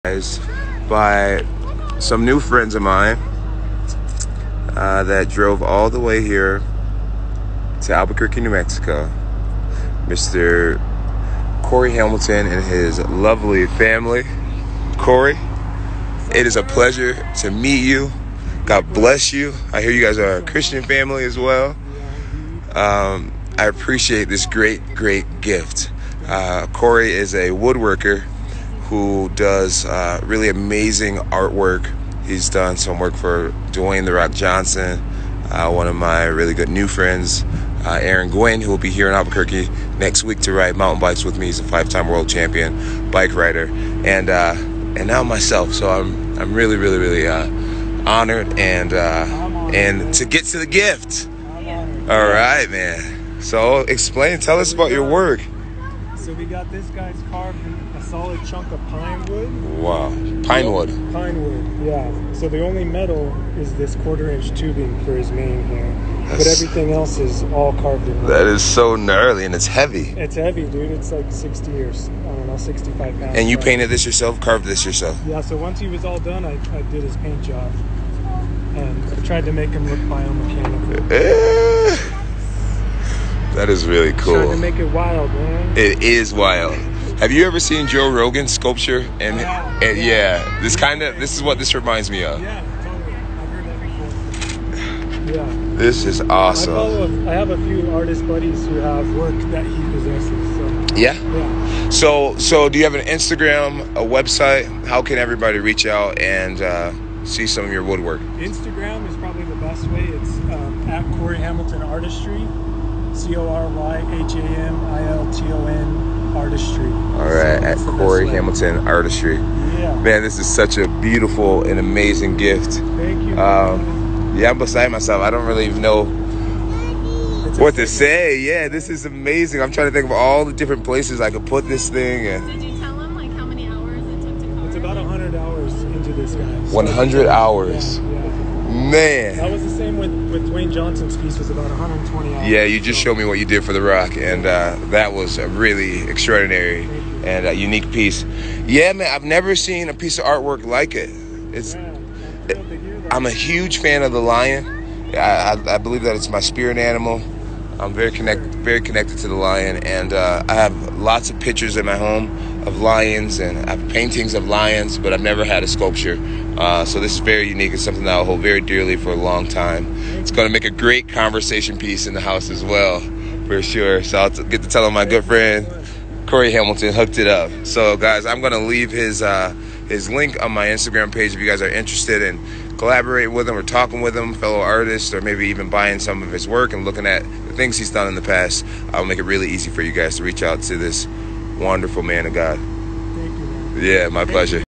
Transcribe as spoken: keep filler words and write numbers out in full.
by some new friends of mine uh, that drove all the way here to Albuquerque, New Mexico. Mister Corey Hamilton and his lovely family. Corey, it is a pleasure to meet you. God bless you. I hear you guys are a Christian family as well. Um, I appreciate this great, great gift. Uh, Corey is a woodworker who does uh, really amazing artwork. He's done some work for Dwayne "The Rock" Johnson, uh, one of my really good new friends, uh, Aaron Gwynn, who will be here in Albuquerque next week to ride mountain bikes with me. He's a five-time world champion bike rider, and uh, and now myself. So I'm I'm really, really, really uh, honored and uh, and to get to the gift. All right, man. So explain, tell us about your work. So we got this guy's carved a solid chunk of pine wood. Wow, pine wood. Pine wood, yeah. So the only metal is this quarter-inch tubing for his mane here, That's, but everything else is all carved in wood. That is so gnarly, and it's heavy. It's heavy, dude. It's like sixty or I don't know, sixty-five pounds. And you painted this yourself, carved this yourself? Yeah. So once he was all done, I, I did his paint job, and I tried to make him look biomechanical. That is really cool. Trying to make it wild, man. It is wild. Have you ever seen Joe Rogan's sculpture? And yeah, and yeah, yeah this kind of this is what this reminds me of. Yeah, totally. I've heard that before. Yeah. This is awesome. I, follow a, I have a few artist buddies who have work that he possesses. So. Yeah. Yeah. So so do you have an Instagram, a website? How can everybody reach out and uh, see some of your woodwork? Instagram is probably the best way. It's um, at Corey Hamilton Artistry. C O R Y H A M I L T O N Artistry. All right, so at Corey Hamilton Artistry. Yeah. Man, this is such a beautiful and amazing gift. Thank you. Um, yeah, I'm beside myself. I don't really even know it's what to say. Yeah, this is amazing. I'm trying to think of all the different places I could put this thing. And did you tell him like how many hours it took to carve? It's about one hundred hours into this guy. one hundred hours. Yeah, yeah. Man. That was the same with, with Dwayne Johnson's piece, was about one hundred twenty hours. Yeah, you just showed me what you did for The Rock, and uh, that was a really extraordinary and a unique piece. Yeah, man, I've never seen a piece of artwork like it. It's, yeah, it I'm a huge fan of the lion. I, I, I believe that it's my spirit animal. I'm very connect, very connected to the lion, and uh, I have lots of pictures in my home of lions, and I have paintings of lions, but I've never had a sculpture. Uh, so this is very unique. It's something that I'll hold very dearly for a long time. It's going to make a great conversation piece in the house as well, for sure. So I'll t- get to tell my good friend Corey Hamilton hooked it up. So guys, I'm going to leave his uh, his link on my Instagram page if you guys are interested in collaborating with him or talking with him, fellow artists, or maybe even buying some of his work and looking at the things he's done in the past. I'll make it really easy for you guys to reach out to this wonderful man of God. Thank you, man. Yeah, my pleasure.